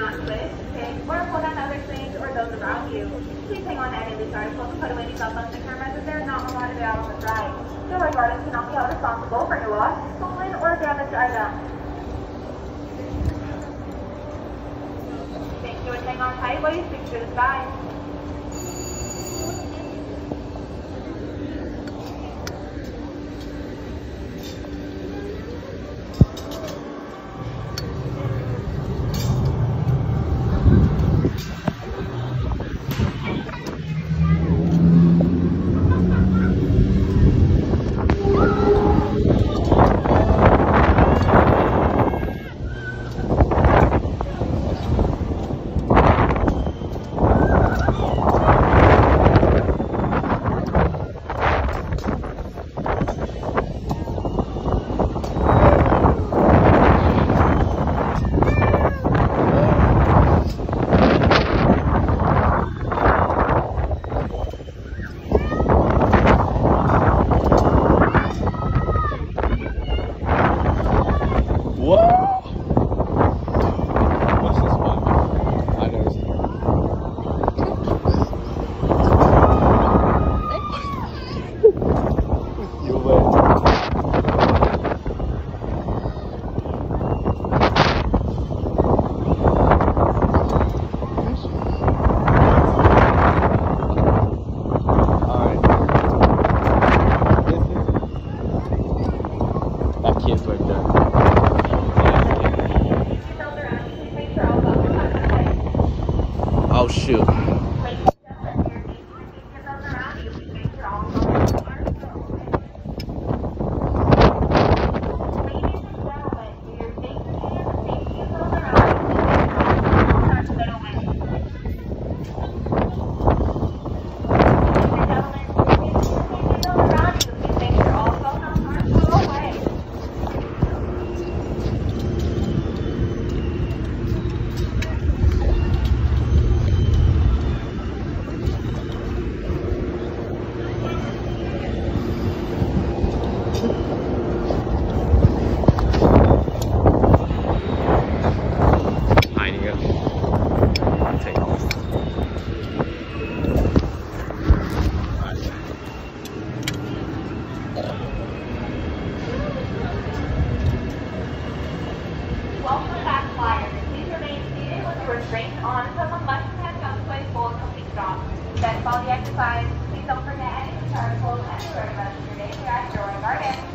not twist, kick, or pull down other swings or those around you. Please hang on to any of these articles and put away any cell phones and cameras as they're not allowed to be out on the ride. Gilroy Gardens cannot be held responsible for any lost, stolen, or damaged items. Thank you, and hang on tight while you speak through the sky. Oh shoot. Restraint on someone must have come to a full and complete stop. Then follow the exercise. Please don't forget any of the articles and the road rest of your day here at Gilroy Gardens.